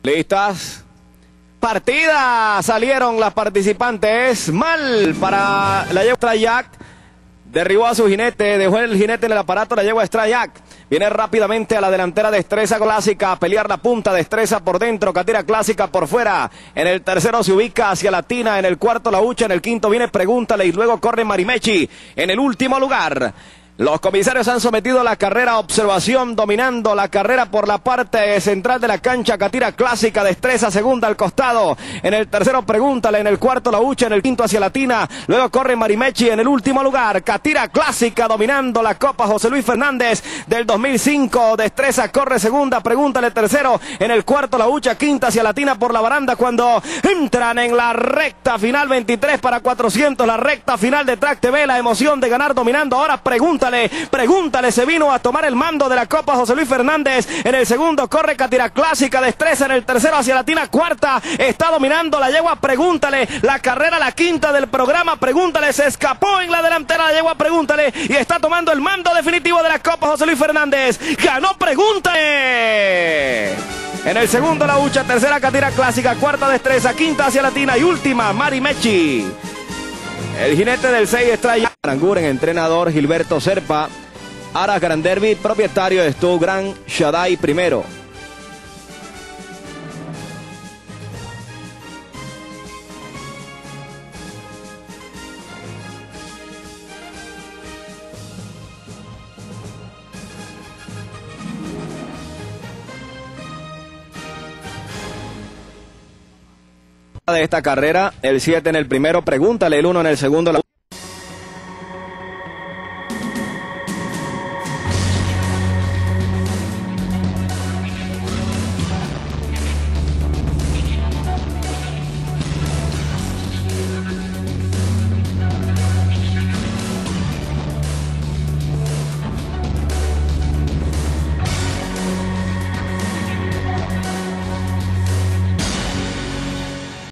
¿Listas? Partida. Salieron las participantes. Mal para la yegua Strayac. Derribó a su jinete, dejó el jinete en el aparato, la yegua Strayac. Viene rápidamente a la delantera, Destreza Clásica, a pelear la punta, Destreza por dentro, Catira Clásica por fuera. En el tercero se ubica hacia Latina, en el cuarto La Hucha, en el quinto viene Pregúntale y luego corre Marimechi. En el último lugar, los comisarios han sometido a la carrera a observación, dominando la carrera por la parte central de la cancha, Catira Clásica, Destreza segunda al costado. En el tercero Pregúntale, en el cuarto La Hucha, en el quinto hacia Latina, luego corre Marimechi. En el último lugar, Catira Clásica dominando la Copa José Luis Fernández del 2005. Destreza corre segunda, Pregúntale tercero, en el cuarto La Hucha, quinta hacia Latina por la baranda cuando entran en la recta final. 23 para 400, la recta final de Track TV, la emoción de ganar dominando. Ahora Pregúntale, se vino a tomar el mando de la Copa José Luis Fernández. En el segundo corre Catira Clásica, Destreza en el tercero hacia Latina, cuarta está dominando la yegua Pregúntale, la carrera la quinta del programa. Pregúntale, se escapó en la delantera la yegua Pregúntale y está tomando el mando definitivo de la Copa José Luis Fernández. Ganó Pregúntale. En el segundo La Hucha, tercera Catira Clásica, cuarta Destreza, quinta hacia Latina y última Marimechi. El jinete del 6 Strayac. Aranguren, entrenador Gilberto Serpa. Aras Granderby, propietario de Stu Gran Shaddai primero. De esta carrera, el 7 en el primero, Pregúntale, el 1 en el segundo.